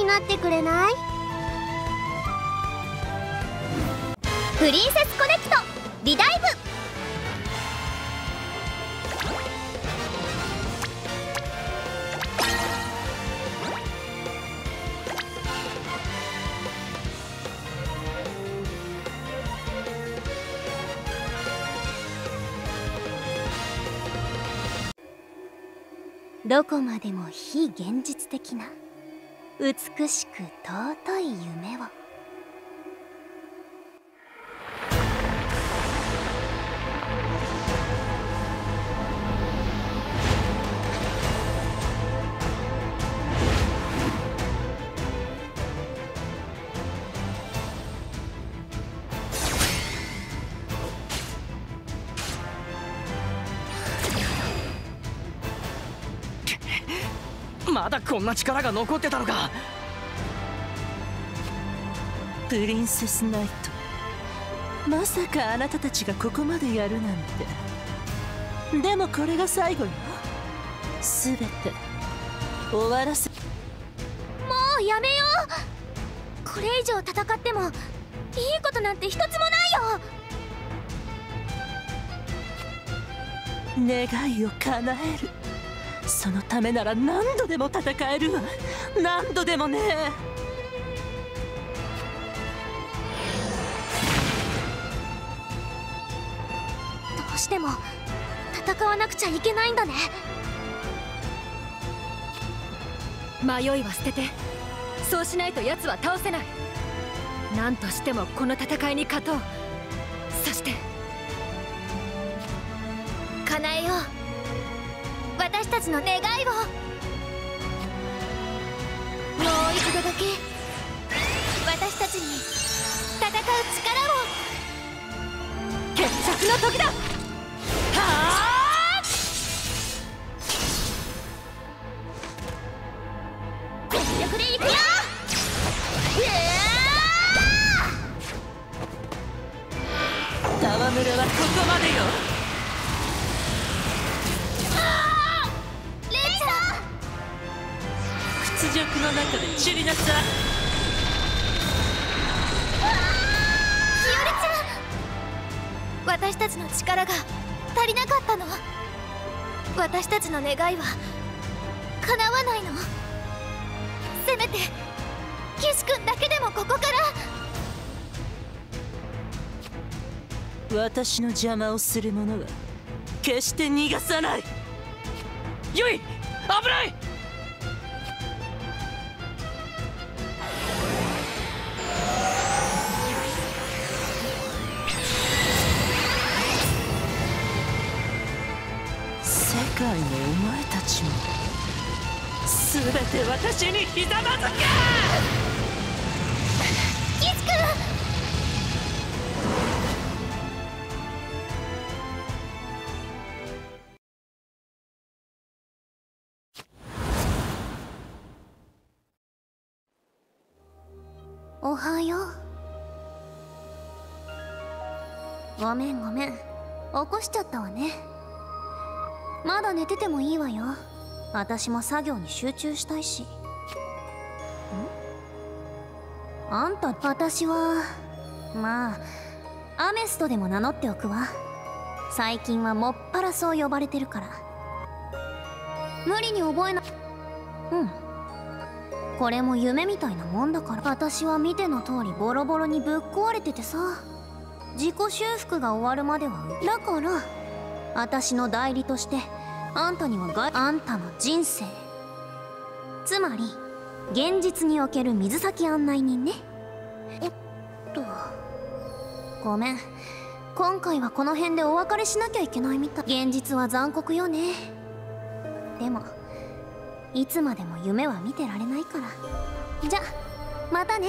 になってくれない？プリンセスコネクトリダイブ。どこまでも非現実的な美しく尊い夢を。 まだこんな力が残ってたのか。 プリンセスナイト、まさかあなたたちがここまでやるなんて。でもこれが最後よ。全て終わらせ。 もうやめよう。これ以上戦ってもいいことなんて一つもないよ。 願いを叶える、そのためなら何度でも戦えるわ。何度でもね。 どうしても戦わなくちゃいけないんだね。 迷いは捨てて、そうしないと奴は倒せない。何としてもこの戦いに勝とう。そして叶えよう、私たちの願いを。もう一度だけ私たちに戦う力を。 決着の時だ。はあ、 全力でいくよ。 戯れはここまでよ。屈辱の中で散りなさい。 ひよりちゃん、私たちの力が足りなかったの？私たちの願いは叶わないの？せめて岸君だけでもここから。 私の邪魔をする者は決して逃がさない。 ゆい、危ない。 世界のお前たちも全て私にひざまずけ。 岸君、おはよう。ごめんごめん、起こしちゃったわね。まだ寝ててもいいわよ。私も作業に集中したいし。あんた、私はまあアメストでも名乗っておくわ。最近はもっぱらそう呼ばれてるから。無理に覚えな。これも夢みたいなもんだから。私は見ての通りボロボロにぶっ壊れててさ、自己修復が終わるまでは。だから私の代理としてあんたにはあんたの人生、つまり現実における水先案内人ね。おっと、ごめん、今回はこの辺でお別れしなきゃいけないみたい。現実は残酷よね。でもいつまでも夢は見てられないから。じゃまたね。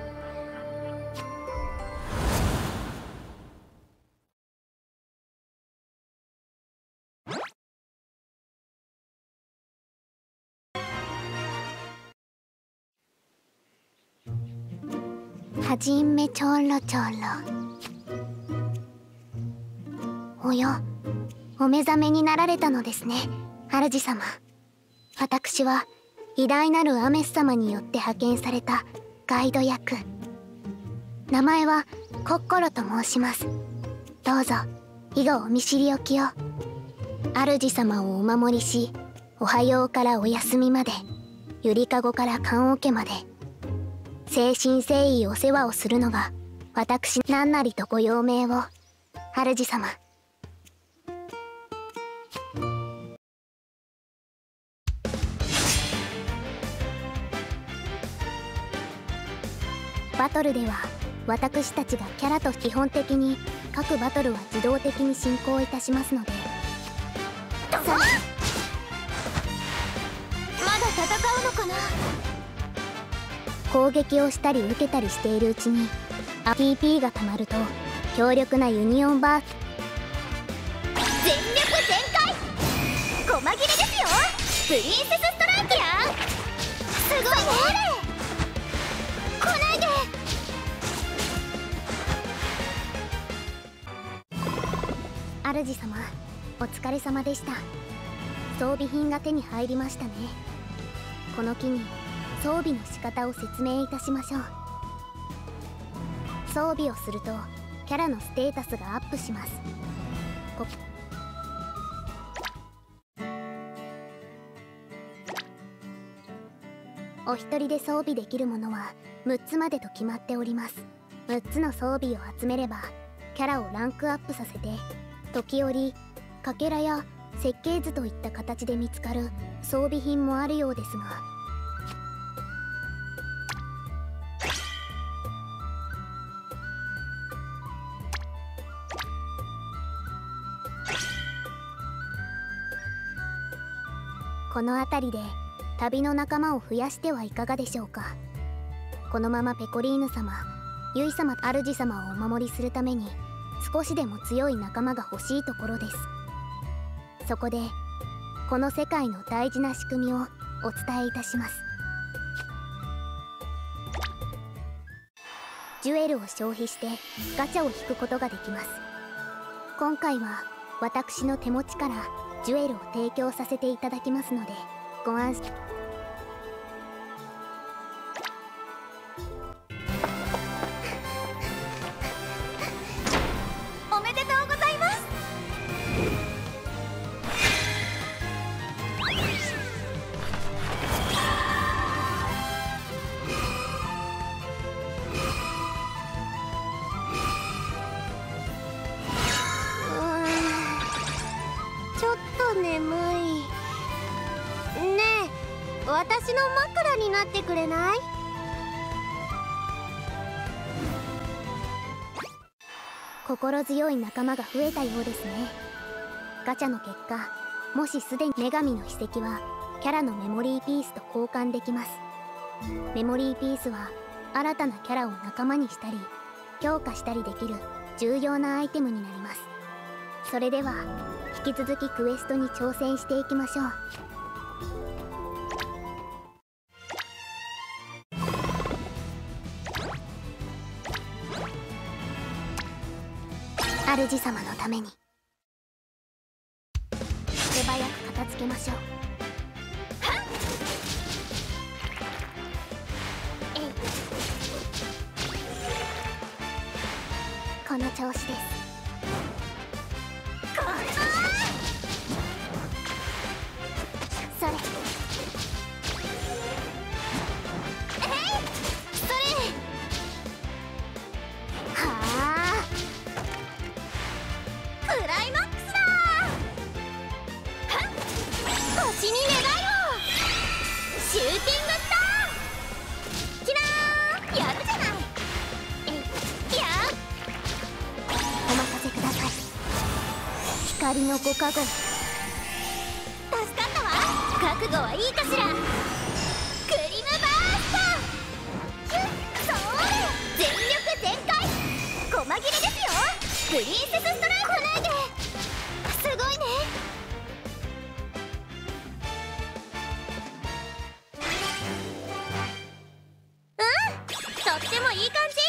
はじめちょろちょろ。おや、お目覚めになられたのですね、主様。私は偉大なるアメス様によって派遣されたガイド役。名前はコッコロと申します。どうぞ以後お見知りおきを。主様をお守りし、おはようからお休みまで、ゆりかごから棺桶まで、誠心誠意お世話をするのが私何なりとご用命を。主様。バトルでは私たちがキャラと基本的に各バトルは自動的に進行いたしますので。さあ、まだ戦うのかな。攻撃をしたり受けたりしているうちにTP がたまると強力なユニオンバー全力全開細切れですよ。プリンセスストライクや。すごいね。来ないで。主様、お疲れ様でした。装備品が手に入りましたね。この機に装備の仕方を説明いたしましょう。装備をするとキャラのステータスがアップします。お一人で装備できるものは6つまでと決まっております。6つの装備を集めればキャラをランクアップさせて、時折かけらや設計図といった形で見つかる装備品もあるようですが、この辺りで旅の仲間を増やしてはいかがでしょうか。このままペコリーヌ様、ユイ様、主様をお守りするために少しでも強い仲間が欲しいところです。そこでこの世界の大事な仕組みをお伝えいたします。ジュエルを消費してガチャを引くことができます。今回は私の手持ちからジュエルを提供させていただきますのでご安心。おめでとうございます。ちょっと眠い。ねえ、私の枕になってくれない？心強い仲間が増えたようですね。ガチャの結果、もしすでに女神の筆跡はキャラのメモリーピースと交換できます。メモリーピースは新たなキャラを仲間にしたり強化したりできる重要なアイテムになります。それでは引き続きクエストに挑戦していきましょう。主様のために手早く片付けましょう。この調子です。それ星に願いを。シューティングスターキラーやるじゃない。やお任せください。光のご加護。助かったわ。覚悟はいいかしら。クリムバースト。それ全力全開細切れですよ。プリンセスストライク。来ないで。すごいね。とってもいい感じ。